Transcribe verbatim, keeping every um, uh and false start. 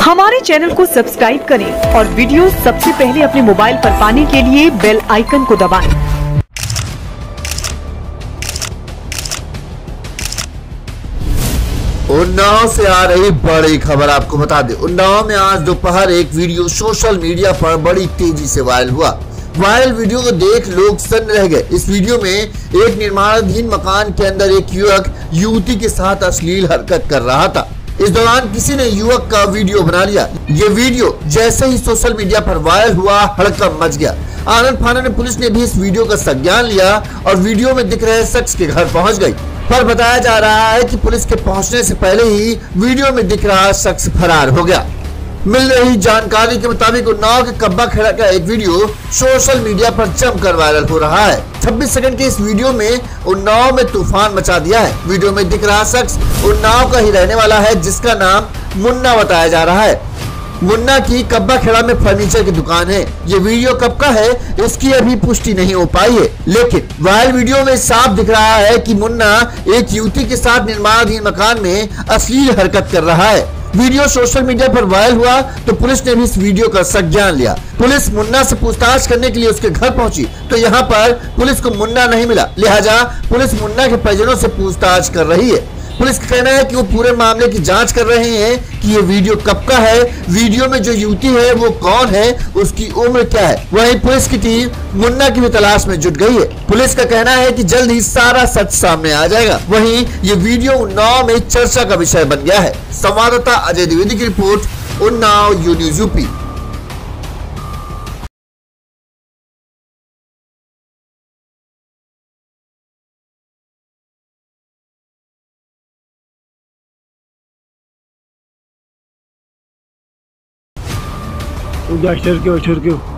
हमारे चैनल को सब्सक्राइब करें और वीडियो सबसे पहले अपने मोबाइल पर पाने के लिए बेल आइकन को दबाएं। उन्नाव से आ रही बड़ी खबर आपको बता दें। उन्नाव में आज दोपहर एक वीडियो सोशल मीडिया पर बड़ी तेजी से वायरल हुआ। वायरल वीडियो को देख लोग सन्न रह गए। इस वीडियो में एक निर्माणाधीन मकान के अंदर एक युवक युवती के साथ अश्लील हरकत कर रहा था। इस दौरान किसी ने युवक का वीडियो बना लिया। ये वीडियो जैसे ही सोशल मीडिया पर वायरल हुआ, हड़कंप मच गया। आनंद फानन पुलिस ने भी इस वीडियो का संज्ञान लिया और वीडियो में दिख रहे शख्स के घर पहुंच गई। पर बताया जा रहा है कि पुलिस के पहुंचने से पहले ही वीडियो में दिख रहा शख्स फरार हो गया। मिल रही जानकारी के मुताबिक उन्नाव के कब्बा खेड़ा का एक वीडियो सोशल मीडिया पर जमकर वायरल हो रहा है। छब्बीस सेकंड के इस वीडियो में उन्नाव में तूफान मचा दिया है। वीडियो में दिख रहा शख्स उन्नाव का ही रहने वाला है, जिसका नाम मुन्ना बताया जा रहा है। मुन्ना की कब्बा खेड़ा में फर्नीचर की दुकान है। ये वीडियो कब का है इसकी अभी पुष्टि नहीं हो पाई है, लेकिन वायरल वीडियो में साफ दिख रहा है कि मुन्ना एक युवती के साथ निर्माणाधीन मकान में अश्लील हरकत कर रहा है। वीडियो सोशल मीडिया पर वायरल हुआ तो पुलिस ने भी इस वीडियो का संज्ञान लिया। पुलिस मुन्ना से पूछताछ करने के लिए उसके घर पहुंची तो यहाँ पर पुलिस को मुन्ना नहीं मिला, लिहाजा पुलिस मुन्ना के परिजनों से पूछताछ कर रही है। पुलिस का कहना है कि वो पूरे मामले की जांच कर रहे हैं कि ये वीडियो कब का है, वीडियो में जो युवती है वो कौन है, उसकी उम्र क्या है। वहीं पुलिस की टीम मुन्ना की भी तलाश में जुट गई है। पुलिस का कहना है कि जल्द ही सारा सच सामने आ जाएगा। वहीं ये वीडियो उन्नाव में चर्चा का विषय बन गया है। संवाददाता अजय द्विवेदी की report, Unnao U news UP. उधर छिड़के छिड़के